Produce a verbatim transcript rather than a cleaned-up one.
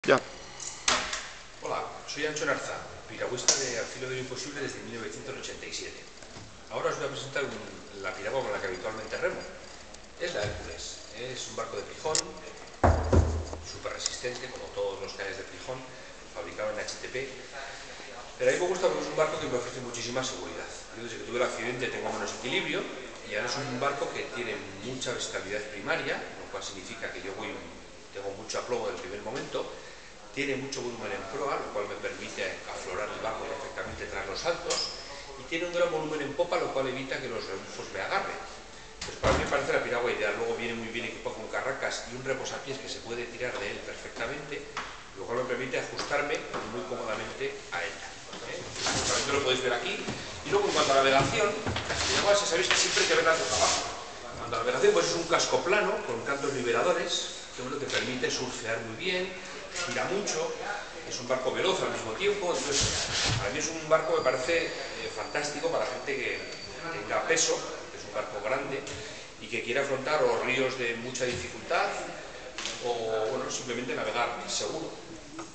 Ya. Hola, soy Ancho Narza, piragüista de Al filo de lo imposible desde mil novecientos ochenta y siete. Ahora os voy a presentar un, la piragua con la que habitualmente remo. Es la Hércules. Es un barco de Plijón, súper resistente, como todos los cañas de Plijón, fabricado en H T P. Pero a mí me gusta porque es un barco que me ofrece muchísima seguridad. Yo desde que tuve el accidente tengo menos equilibrio y ahora es un barco que tiene mucha estabilidad primaria, lo cual significa que yo voy, tengo mucho aplomo del primer momento. Tiene mucho volumen en proa, lo cual me permite aflorar el barco perfectamente tras los saltos, y tiene un gran volumen en popa, lo cual evita que los rebufos me agarren. Pues para mí me parece la piragua ideal. Luego viene muy bien equipado con carracas y un reposapiés que se puede tirar de él perfectamente, lo cual me permite ajustarme muy cómodamente a ella. ¿eh? Esto lo podéis ver aquí. Y luego en cuanto a navegación, las piraguas ya sabéis que siempre hay que verlas de abajo. En cuanto a navegación, pues es un casco plano con cantos liberadores que uno te permite surfear muy bien, gira mucho, es un barco veloz al mismo tiempo. Entonces para mí es un barco que me parece eh, fantástico para gente que tenga peso, que es un barco grande y que quiera afrontar o ríos de mucha dificultad o bueno, simplemente navegar seguro.